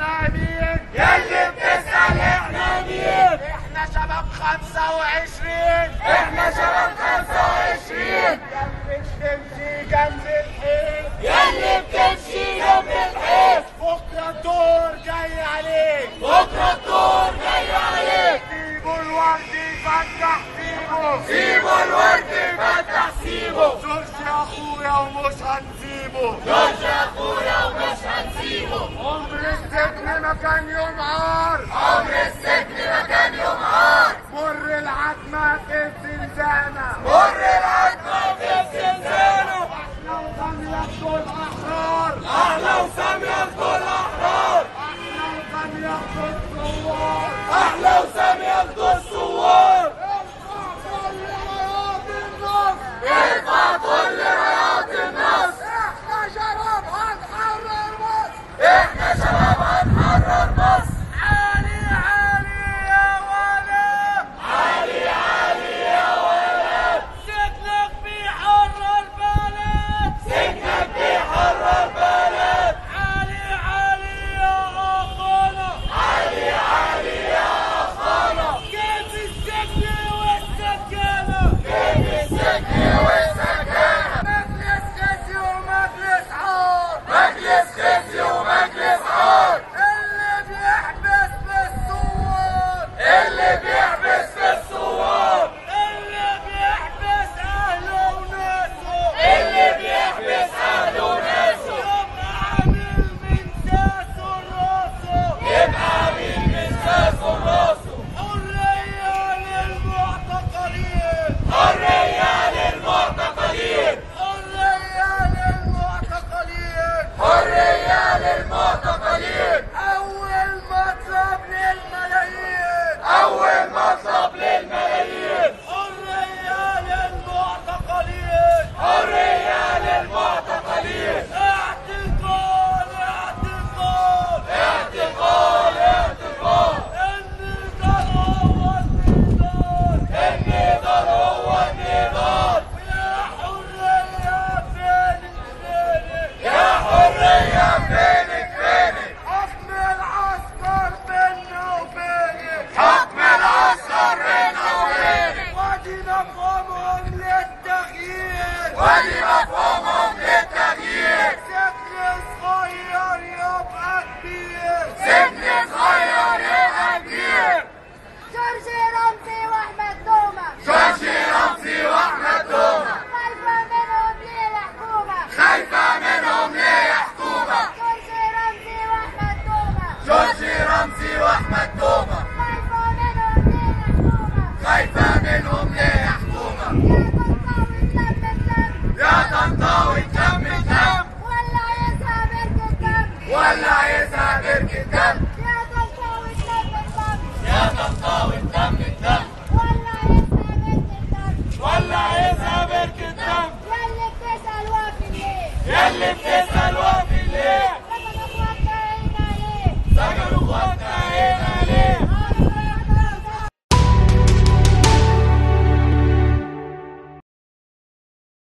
احنا مين؟ ياللي بتسأل احنا مين؟ احنا شباب 25. احنا شباب 25. ياللي بتمشي جنب الحيط. ياللي بتمشي جنب الحيط. بكرة الدور جاي عليك. بكرة الدور جاي عليك. سيبوا الورد يفتح سيبه. سيبوا الورد يفتح سيبه. جورج يا اخويا ومش هنسيبه. جورج يا اخويا ومش هنسيبه. عمر السجن ما كان يوم عار. عمر السجن ما كان يوم عار. مر العتمة في الزنزانة. مر العتمة في الزنزانة. احنا وسام ياخدوا الاحرار. احنا وسام ياخدوا الاحرار. احنا وسام ياخدوا الثوار. احنا وسام ياخدوا الثوار. ارفع كل رايات النصر. احنا شباب هنحرر مصر. احنا شباب هنحرر مصر. عالي عالي يا ولد. عالي عالي يا ولد. سجنك بيحرر بلد. سجنك بيحرر بلد. عالي عالي يا اخانا. عالي عالي يا اخانا. كيف السجن والسجانة. كيف السجن والسجانة. مجلس خزي ومجلس عار. مجلس خزي ومجلس عار. اللي بيحبس بالثوار. اللي بيحبس في الثوار. اللي بيحبس اهله وناسه. اللي بيحبس اهله وناسه. يبقى عامل من ساسه راسه. يبقى عميل من ساسه لراسه. حرية للمعتقلين. حرية للمعتقلين. حرية للمعتقلين. حرية للمعتقلين. أول مطلب للملايين. أول مطلب للملايين. حرية للمعتقلين. حرية للمعتقلين. اعتقال اعتقال. اعتقال اعتقال. النضال هو النضال. النضال هو النضال. يا حرية فينك فينك. يا حرية فينك فينك. حكم العسكر بينا وبينك. حكم العسكر بينا وبينك. وادي مفهومهم للتغيير. ودي مفهومهم للتغيير. سجن صغير يبقى كبير. سجن صغير يبقى كبير. جورج رمزي واحمد دومة. جورج رمزي واحمد دومة. خايفة منهم ليه يا حكومة. خايفة منهم ليه يا حكومة. جورج رمزي واحمد دومة. جورج رمزي واحمد دومة. خايفة منهم ليه يا حكومة. خايفة منهم ليه يا حكومة. يا